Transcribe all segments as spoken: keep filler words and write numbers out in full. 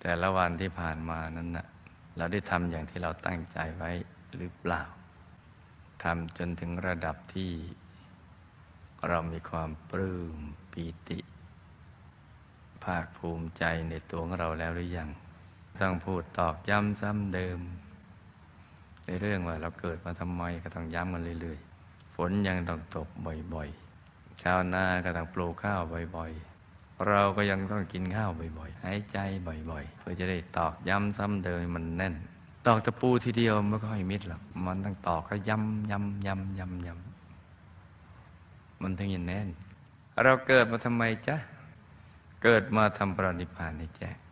แต่ละวันที่ผ่านมานั้นนะเราได้ทำอย่างที่เราตั้งใจไว้หรือเปล่าทำจนถึงระดับที่เรามีความปลื้มปีติภาคภูมิใจในตัวของเราแล้วหรือยังต้องพูดตอกย้ำซ้ำเดิมในเรื่องว่าเราเกิดมาทำไมก็ต้องย้ำกันเรื่อยๆฝนยังต้องตกบ่อยๆชาวนาก็ต้องปลูกข้าวบ่อยๆเราก็ยังต้องกินข้าวบ่อยๆหายใจบ่อยๆเพื่อจะได้ตอกย้ำซ้ำเดิมมันแน่นตอกตะปูทีเดียวไม่ค่อยมิดหรอกมันต้องตอกก็ย้ำย้ำย้ำย้ำย้ำมันถึงจะแน่นเราเกิดมาทำไมจ๊ะเกิดมาทำปรินิพพานให้แจ้ง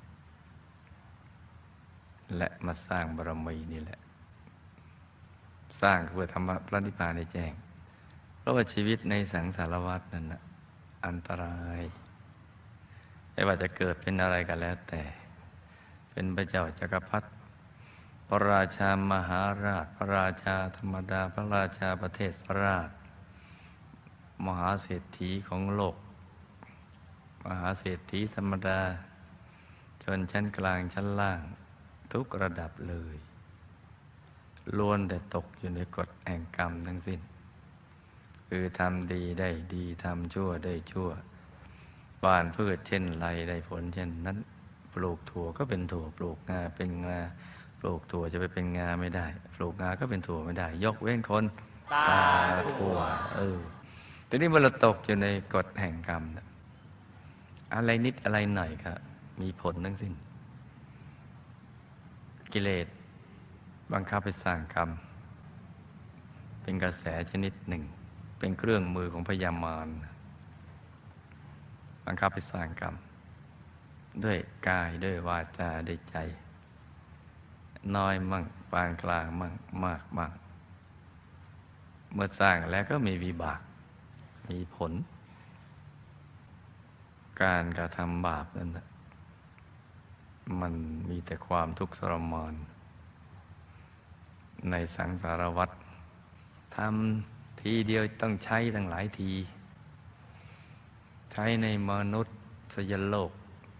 และมาสร้างบารมีนี่แหละสร้างเพื่อทำพระนิพพานให้แจ้งเพราะว่าชีวิตในสังสารวัฏนั้นนะอันตรายไม่ว่าจะเกิดเป็นอะไรกันแล้วแต่เป็นพระเจ้าจักรพรรดิพระราชามหาราชพระราชาธรรมดาพระราชาประเทศราชมหาเศรษฐีของโลกมหาเศรษฐีธรรมดาชนชั้นกลางชั้นล่างทุกระดับเลยล้วนแต่ตกอยู่ในกฎแห่งกรรมทั้งสิ้นคือทำดีได้ดีทำชั่วได้ชั่วหว่านพืชเช่นไรได้ผลเช่นนั้นปลูกถั่วก็เป็นถั่วปลูกงาเป็นงาปลูกถั่วจะไปเป็นงาไม่ได้ปลูกงาก็เป็นถั่วไม่ได้ยกเว้นคนตาถั่วเออทีนี้เมื่อเราตกอยู่ในกฎแห่งกรรมอะไรนิดอะไรหน่อยก็มีผลทั้งสิ้นกิเลสบังคับให้สร้างกรรมเป็นกระแสชนิดหนึ่งเป็นเครื่องมือของพยามารบังคับให้สร้างกรรมด้วยกายด้วยวาจาด้วยใจน้อยมั่งปานกลางมั่งมากมั่งเมื่อสร้างแล้วก็มีวิบากมีผลการกระทำบาปนั้นมันมีแต่ความทุกข์ทรมานในสังสารวัฏทำทีเดียวต้องใช้ตั้งหลายทีใช้ในมนุษย์สยโลก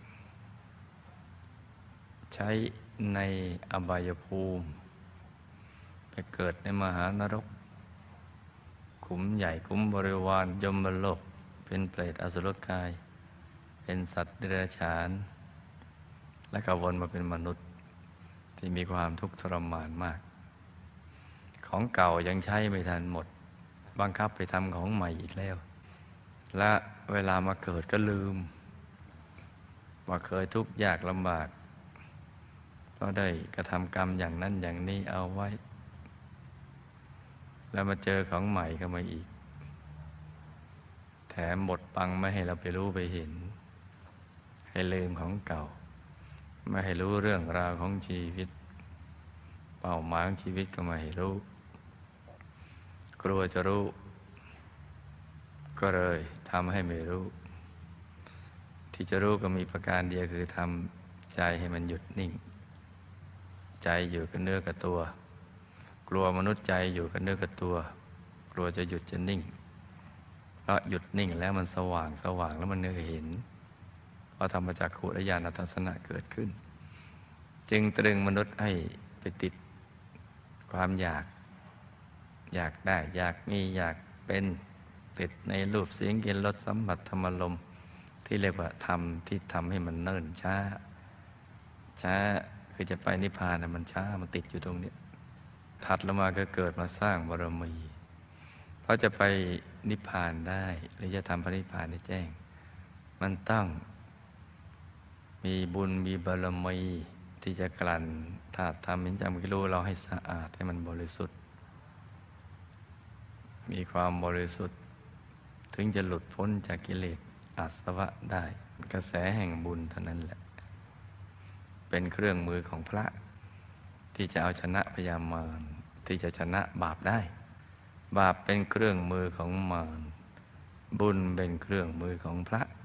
ใช้ในอบายภูมิไปเกิดในมหานรกขุมใหญ่ขุมบริวารยมโลกเป็นเปรตอสุรกายเป็นสัตว์เดรัจฉานและก็วนมาเป็นมนุษย์ที่มีความทุกข์ทรมานมากของเก่ายังใช้ไม่ทันหมดบังคับไปทำของใหม่อีกแล้วและเวลามาเกิดก็ลืมว่าเคยทุกข์ยากลำบากก็ได้กระทำกรรมอย่างนั้นอย่างนี้เอาไว้แล้วมาเจอของใหม่เข้ามาอีกแถมบดบังไม่ให้เราไปรู้ไปเห็นให้ลืมของเก่าไม่ให้รู้เรื่องราวของชีวิตเป้าหมายของชีวิตก็ไม่ให้รู้กลัวจะรู้ก็เลยทำให้ไม่รู้ที่จะรู้ก็มีประการเดียวคือทำใจให้มันหยุดนิ่งใจอยู่กับเนื้อกับตัวกลัวมนุษย์ใจอยู่กับเนื้อกับตัวกลัวจะหยุดจะนิ่งเพราะหยุดนิ่งแล้วมันสว่างสว่างแล้วมันเนื้อเห็นเพราะธรรมจักขุและญาณทัศนะเกิดขึ้นจึงตรึงมนุษย์ให้ไปติดความอยากอยากได้อยากมีอยากเป็นติดในรูปเสียงกลิ่นรสสัมผัสธรรมารมณ์ที่เรียกว่าธรรมที่ทำให้มันเนิ่นช้าช้าคือจะไปนิพพานนะมันช้ามันติดอยู่ตรงนี้ถัดลงมาก็เกิดมาสร้างบารมีเพราะจะไปนิพพานได้หรือจะทำพระนิพพานให้แจ้งมันต้องมีบุญมีบารมีที่จะกลั่นธาตุธรรมเห็นจำกิรู้เราให้สะอาดให้มันบริสุทธิ์มีความบริสุทธิ์ถึงจะหลุดพ้นจากกิเลสอาสวะได้กระแสแห่งบุญเท่านั้นแหละเป็นเครื่องมือของพระที่จะเอาชนะพยามารที่จะชนะบาปได้บาปเป็นเครื่องมือของมารบุญเป็นเครื่องมือของพระ